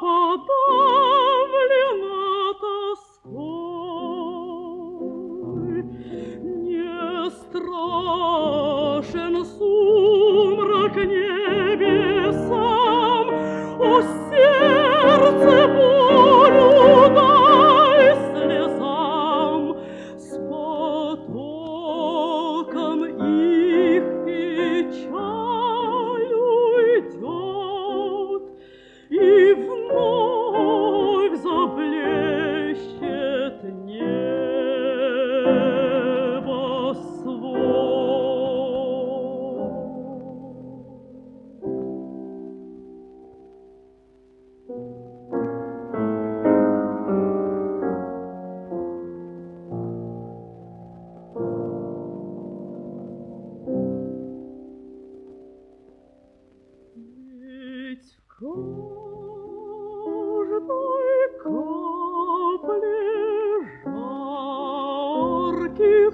подавлена тоской. Не страшен сумрак небесам, о сердце волю дай слезам, с потоком их печаль уйдет, и вновь заблещет небо свод. Ведь в каждой капле жарких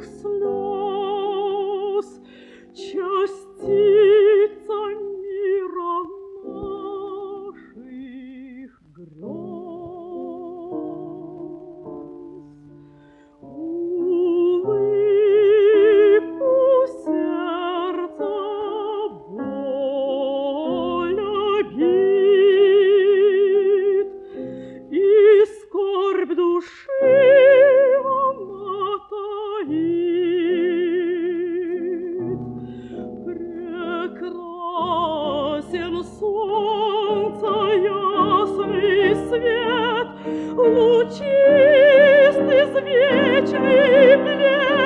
слез частица мира наших грез. Улыбку сердца боль обид, и скорбь души она таит. Прекрасен солнца ясный свет, лучист извечный блеск.